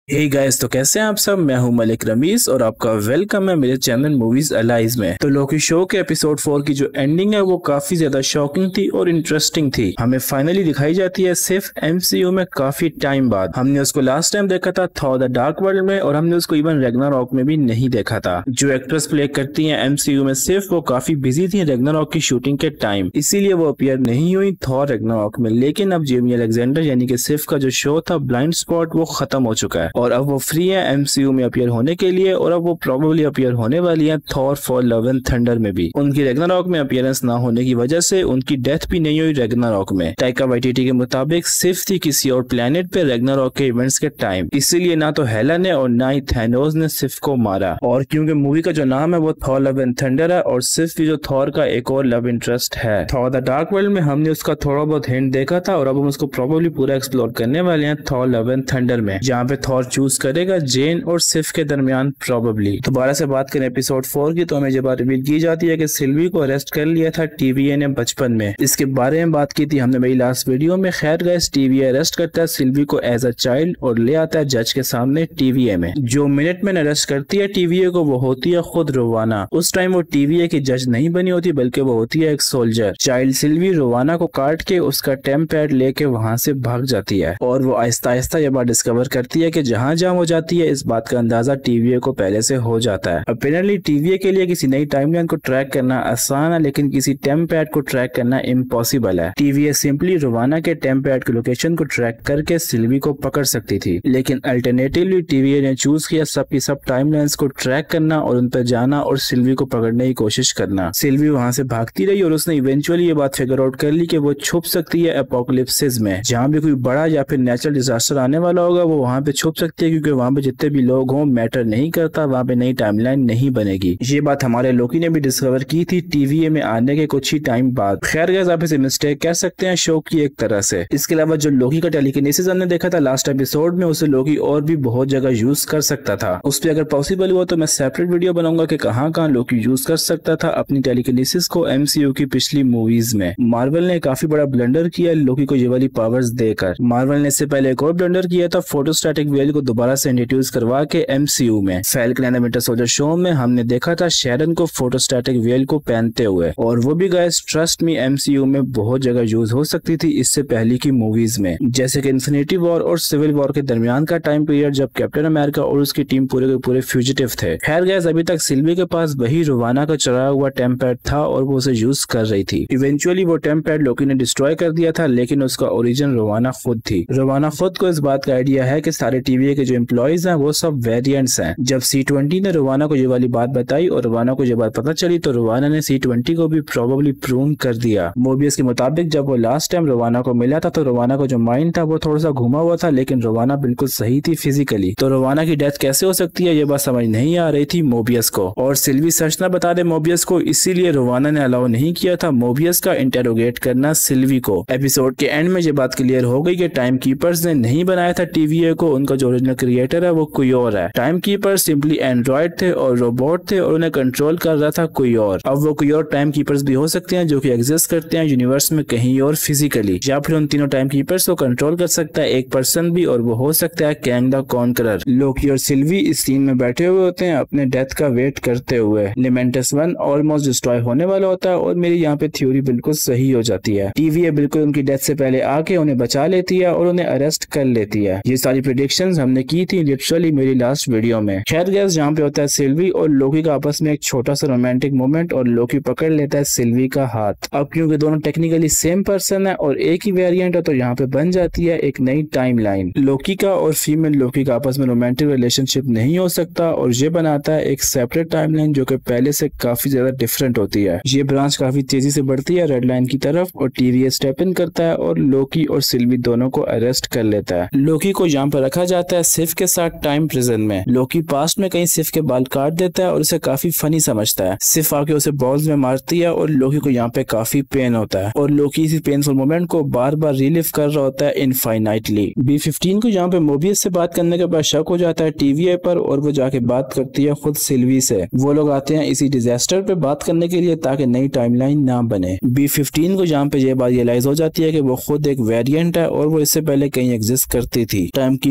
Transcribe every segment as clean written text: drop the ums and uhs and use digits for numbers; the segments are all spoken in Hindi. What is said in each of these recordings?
हे गाइस, तो कैसे हैं आप सब। मैं हूं मलिक रमीज और आपका वेलकम है मेरे चैनल मूवीज अलाइज में। तो लोकी शो के एपिसोड 4 की जो एंडिंग है वो काफी ज्यादा शॉकिंग थी और इंटरेस्टिंग थी। हमें फाइनली दिखाई जाती है सिर्फ एमसीयू में काफी टाइम बाद। हमने उसको लास्ट टाइम देखा था थॉर द डार्क वर्ल्ड में और हमने उसको इवन रैग्नारॉक में भी नहीं देखा था। जो एक्ट्रेस प्ले करती है एमसीयू में सिर्फ वो काफी बिजी थी रैग्नारॉक की शूटिंग के टाइम, इसीलिए वो अपीयर नहीं हुई थॉर रैग्नारॉक में। लेकिन अब जेमी अलेक्जेंडर यानी कि सिर्फ का जो शो था ब्लाइंड स्पॉट वो खत्म हो चुका है और अब वो फ्री है एमसीयू में अपीयर होने के लिए और अब वो प्रोबेबली अपीयर होने वाली है Thor for love and thunder में भी। उनकी रैग्नारॉक में अपीयरेंस ना होने की वजह से उनकी डेथ भी नहीं हुई रैग्नारॉक में। टाइका वाइटिटी के मुताबिक सिर्फ थी किसी और प्लेनेट पे रैग्नारॉक के इवेंट्स के टाइम, इसीलिए ना तो हेला ने और ना ही थैनोस ने सिर्फ को मारा। और क्योंकि मूवी का जो नाम है वो थॉर लव एंड थंडर है और सिर्फ भी जो थॉर का एक और लव इंटरेस्ट है। थॉर द डार्क वर्ल्ड में हमने उसका थोड़ा बहुत हिंट देखा था और अब हम उसको प्रोबेबली पूरा एक्सप्लोर करने वाले हैं थॉर लव एंड थंडर में, जहाँ पे थॉर चूज करेगा जेन और सिफ के दरमियान प्रोबेबली। दोबारा से बात करें एपिसोड 4 की तो हमें ये बात रिवील की जाती है कि सिल्वी को अरेस्ट कर लिया था टीवीए ने बचपन में। इसके बारे में बात की थी हमने मेरी लास्ट वीडियो में। खैर गाइस, टीवीए अरेस्ट करता है सिल्वी को एज अ चाइल्ड और ले आता है जज के सामने टीवीए में। जो मिनटमैन अरेस्ट करती है टीवीए को वो होती है खुद रोवाना। उस टाइम वो टीवीए की जज नहीं बनी होती बल्कि वो होती है एक सोल्जर। चाइल्ड सिल्वी रोवाना को काट के उसका टेम्प पैड लेके वहां से भाग जाती है और वो आहिस्ता आहिस्ता ये बात डिस्कवर करती है कि जहां जहां वो जाती है इस बात का अंदाजा टीवीए को पहले से हो जाता है। अपीयरली टीवीए के लिए किसी नई टाइमलाइन को ट्रैक करना आसान है लेकिन किसी टेम्प पैड को ट्रैक करना इम्पॉसिबल है। टीवीए सिंपली रोवाना के टेम्प पैड की लोकेशन को ट्रैक करके सिल्वी को पकड़ सकती थी, लेकिन अल्टरनेटिवली टीवीए ने चूज किया सबकी सब टाइमलाइंस को ट्रैक करना और उन पर जाना और सिल्वी को पकड़ने की कोशिश करना। सिल्वी वहां से भागती रही और उसने इवेंचुअली ये बात फिगर आउट कर ली कि वो छुप सकती है एपोकलिप्सिस में। जहाँ भी कोई बड़ा या फिर नेचुरल डिजास्टर आने वाला होगा वो वहां पे छुप सकती है, क्योंकि वहां पे जितने भी लोग हों मैटर नहीं करता, वहां पे नई टाइमलाइन नहीं बनेगी। ये बात हमारे लोकी ने भी डिस्कवर की थी टीवीए में आने के कुछ ही टाइम बाद। खैर गाइस, आप इसे मिस्टेक कह सकते हैं शो की एक तरह से। इसके अलावा जो लोकी का टेलीकिनेसिस हमने देखा था लास्ट एपिसोड में, उसे लोकी और भी बहुत जगह यूज कर सकता था। उस पर अगर पॉसिबल हुआ तो मैं सेपरेट वीडियो बनाऊंगा कि कहाँ कहाँ लोकी यूज कर सकता था अपनी टेलीकिनेसिस को एमसीयू की पिछली मूवीज में। मार्वल ने काफी बड़ा ब्लंडर किया लोकी को ये वाली पावर्स देकर। मार्वल ने इससे पहले एक और ब्लंडर किया था फोटोस्टैटिक वेल को दोबारा से इंट्रोड्यूस करवा के एमसीयू में। Falcon and the winter soldier show में हमने देखा था शेरन को फोटोस्टैटिक वेल को पहनते हुए, और वो भी गाइस ट्रस्ट मी एमसीयू में बहुत जगह यूज हो सकती थी इससे पहले की मूवीज में, जैसे कि इन्फिनिटी वॉर और सिविल वॉर के दरमियान का टाइम पीरियड जब कैप्टन अमेरिका और उसकी टीम पूरे के पूरे फ्यूजिटिव थे। खैर गाइस, अभी तक सिल्वी के पास वही रोवाना का चढ़ा हुआ टेम्प पैड था और वो उसे यूज कर रही थी। इवेंचुअली वो टेम्प पैड लोकी ने डिस्ट्रॉय कर दिया था, लेकिन उसका ओरिजिन रोवाना खुद थी। रोवाना खुद को इस बात का आइडिया है कि सारे टीवीए के जो एम्प्लॉइज हैं वो सब वेरिएंट्स हैं। जब C20 ने रोवाना को ये वाली बात बताई और रोवाना को ये बात पता चली तो रोवाना ने C20 को भी प्रोबेबली प्रूव कर दिया। मोबियस के मुताबिक जब वो लास्ट टाइम रोवाना को मिला था तो रोवाना को जो माइंड था वो थोड़ा सा घुमा हुआ था, लेकिन रोवाना बिल्कुल सही थी फिजिकली। तो रोवाना की डेथ कैसे हो सकती है ये बात समझ नहीं आ रही थी मोबियस को, और सिल्वी सच ना बता दे मोबियस को, इसीलिए रोवाना ने अलाउ नहीं किया था मोबियस का इंटेरोगेट करना सिल्वी को। एपिसोड के एंड में ये बात क्लियर हो गई कि टाइम कीपर्स ने नहीं बनाया था टीवीए को, उनका जो ओरिजिनल क्रिएटर है वो कोई और है। टाइम कीपर सिंपली एंड्रॉइड थे और रोबोट थे और उन्हें कंट्रोल कर रहा था कोई और। अब वो कोई और टाइम कीपर्स भी हो सकते हैं जो कि एग्जिस्ट करते हैं यूनिवर्स में कहीं और फिजिकली, या फिर उन तीनों टाइम कीपर्स को कंट्रोल कर सकता है एक पर्सन भी, और वो हो सकता है कैंग द कॉन्करर। लोकी और सिल्वी इस सीन में बैठे हुए होते हैं अपने डेथ का वेट करते हुए। लिमेंटस 1 ऑलमोस्ट डिस्ट्रॉय होने वाला होता है और मेरी यहाँ पे थ्योरी बिल्कुल सही हो जाती है। टीवीए बिल्कुल उनकी डेथ से पहले आके उन्हें बचा लेती है और उन्हें अरेस्ट कर लेती है। ये सारी प्रेडिक्शंस हमने की थी लिटरली मेरी लास्ट वीडियो में। खैर गाइस, जहाँ पे होता है सिल्वी और लोकी का आपस में एक छोटा सा रोमांटिक मोमेंट और लोकी पकड़ लेता है सिल्वी का हाथ। अब क्योंकि दोनों टेक्निकली सेम पर्सन है और एक ही वेरिएंट है तो यहाँ पे बन जाती है एक नई टाइमलाइन। लोकी का और फीमेल लोकी का आपस में रोमांटिक रिलेशनशिप नहीं हो सकता और ये बनाता है एक सेपरेट टाइमलाइन जो कि पहले से काफी ज्यादा डिफरेंट होती है। ये ब्रांच काफी तेजी से बढ़ती है रेड लाइन की तरफ और टीवीए स्टेप इन करता है और लोकी और सिल्वी दोनों को अरेस्ट कर लेता है। लोकी को यहाँ पर रखा जाता है सिफ के साथ टाइम प्रिजन में। लोकी पास्ट में कहीं सिफ के बाल काट देता है और उसे काफी फनी समझता है। सिफ आके उसे बॉल्स में मारती है और लोकी को यहाँ पे काफी पेन होता है और लोकी इसी पेनफुल मोमेंट को बार बार रिलीव कर रहा होता है इनफाइनाइटली। B15 को यहाँ पे मोबियस से बात करने के बाद शक हो जाता है टीवीए पर और वो जाके बात करती है खुद सिल्वी से। वो लोग आते हैं इसी डिजास्टर पे बात करने के लिए ताकि नई टाइमलाइन ना बने। B15 को यहाँ पे ये बात रियलाइज हो जाती है कि वो खुद एक वेरिएंट है और वो इससे पहले कहीं एग्जिस्ट करती थी। टाइम कीपर्स ने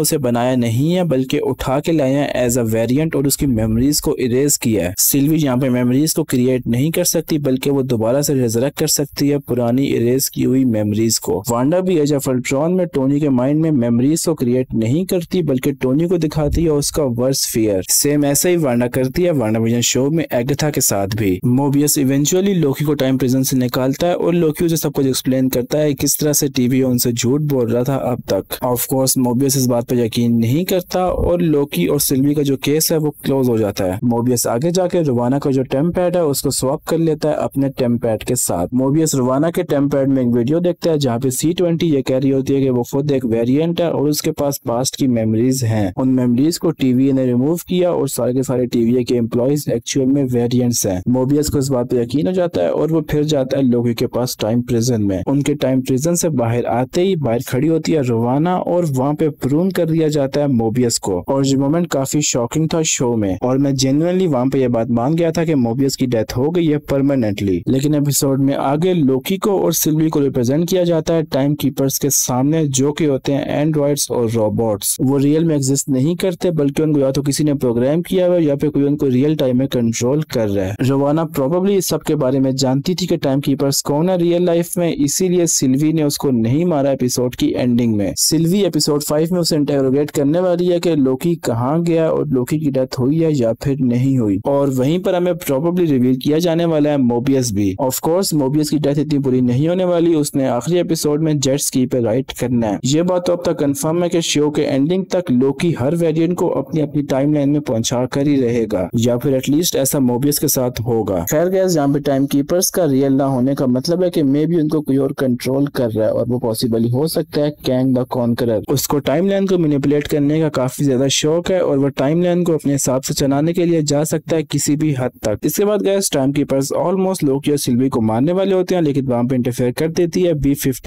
उसे बनाया नहीं है बल्कि उठा के लाया है एज अ वेरिएंट और उसकी मेमोरीज को इरेज किया है। सिल्वी यहाँ पे मेमोरीज को क्रिएट नहीं कर सकती बल्कि वो दोबारा से रिजरेक्ट कर सकती है पुरानी इरेज की हुई मेमोरीज को। वांडा भी एज ऑफ अल्ट्रॉन में टोनी के माइंड में मेमोरीज को क्रिएट नहीं करती बल्कि टोनी को दिखाती है उसका वर्स्ट फियर। सेम ऐसा ही वांडा करती है वांडाविजन शो में एगाथा के साथ भी। मोबियस इवेंचुअली लोकी को टाइम प्रिजन से निकालता है और लोकी उसे सब कुछ एक्सप्लेन करता है किस तरह से टीवी उनसे झूठ बोल रहा था अब तक। ऑफ कोर्स मोबियस इस बात पर यकीन नहीं करता और लोकी और सिल्वी का जो केस है वो क्लोज हो जाता है। मोबियस आगे जाके रुवाना का जो टेम्पैड है उसको स्वैप कर लेता है अपने टेम्पैड के साथ। मोबियस रुवाना के टेम्पैड में एक वीडियो देखता है जहाँ पे C20 ये कह रही होती है कि वो खुद एक वेरिएंट है और उसके पास पास्ट की मेमोरीज हैं। उन मेमोरीज को टीवी ने रिमूव किया और सारे के सारे टीवी के एम्प्लॉइज एक्चुअल में वेरिएंट्स हैं। मोबियस को इस बात पे यकीन हो जाता है और वो फिर जाता है लोकी के पास टाइम प्रिजन में। उनके टाइम प्रिजन से बाहर आते ही बाहर खड़ी होती है रुवाना और वहाँ पे प्रून कर दिया जाता है मोबियस को। और ये मोमेंट काफी शॉकिंग था शो में और मैं जेन्युइनली वहाँ पे ये बात मान गया था कि मोबियस की डेथ हो गई है परमानेंटली। लेकिन एपिसोड में आगे लोकी को और सिल्वी को रिप्रेजेंट किया जाता है टाइम कीपर्स के सामने जो कि होते हैं एंड्रॉइड्स और रोबोट्स। वो रियल में एग्जिस्ट नहीं करते बल्कि उनको या तो किसी ने प्रोग्राम किया हुआ या फिर कोई उनको रियल टाइम में कंट्रोल कर रहा है। रुवाना प्रोबेबली इस सब के बारे में जानती थी कि टाइम कीपर्स कौन है रियल लाइफ में, इसीलिए सिल्वी ने उसको नहीं मारा एपिसोड की एंडिंग में। सिल्वी एपिसोड 5 में उसे इंटेरोगेट करने वाली है कि लोकी कहाँ गया और लोकी की डेथ हुई है या फिर नहीं हुई, और वहीं पर हमें प्रोबेबली रिवील किया जाने वाला है मोबियस भी। ऑफ कोर्स मोबियस की डेथ इतनी बुरी नहीं होने वाली, उसने आखिरी एपिसोड में जेट स्की पे राइड करना है। ये बात तो अब तक कंफर्म है कि शो के एंडिंग तक लोकी हर वेरिएंट को अपनी अपनी टाइमलाइन में पहुंचा कर ही रहेगा या फिर एटलीस्ट ऐसा मोबियस के साथ होगा। खैर गाइस, यहाँ पे टाइम कीपर्स का रियल ना होने का मतलब है कि मे बी उनको कोई और कंट्रोल कर रहा है और वो पॉसिबली हो सकता है कैंग द कॉन्करर। उसको टाइमलाइन को मैनिपुलेट करने का काफी ज्यादा शौक है और वो टाइमलाइन को अपने हिसाब से चलाने के लिए जा सकता है किसी भी हद तक। इसके बाद guys time keepers almost Loki और सिल्वी को मारने वाले होते हैं लेकिन वहां पे इंटरफेयर कर देती है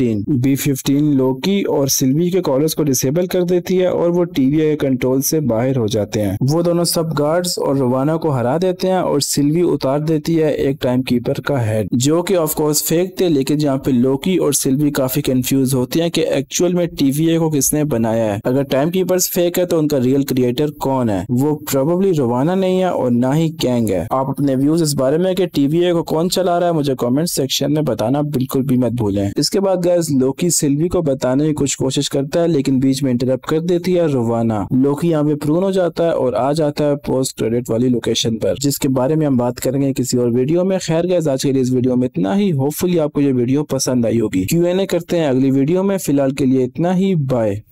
B15 लोकी और सिल्वी के कॉलर्स को डिसेबल कर देती है और वो टीवी के कंट्रोल से बाहर हो जाते हैं। वो दोनों सब गार्ड्स और रुवाना को हरा देते हैं और सिल्वी उतार देती है एक टाइम कीपर का हेड जो कि ऑफ कोर्स फेक थे। लेकिन जहाँ पे लोकी और सिल्वी काफी कंफ्यूज होती हैं कि एक्चुअल में टीवीए को किसने बनाया है। अगर टाइम कीपर्स फेक है तो उनका रियल क्रिएटर कौन है? वो प्रोबेबली रुवाना नहीं है और ना ही कैंग है। आप अपने व्यूज इस बारे में कि टीवीए को कौन चला रहा है मुझे कमेंट सेक्शन में बताना बिल्कुल भी मत भूलें। इसके बाद गाइस लोकी सिल्वी को बताने की कुछ कोशिश करता है लेकिन बीच में इंटरप्ट कर देती है रुवाना। लोकी यहाँ पे प्रून हो जाता है और आ जाता है पोस्ट क्रेडिट वाली लोकेशन पर जिसके बारे में हम बात करेंगे किसी और वीडियो में। खैर गाइस आज के लिए इस वीडियो में इतना ही। होपफुली आपको ये वीडियो पसंद आई होगी। Q&A करते हैं अगली वीडियो में। फिलहाल के लिए इतना ही। बाय।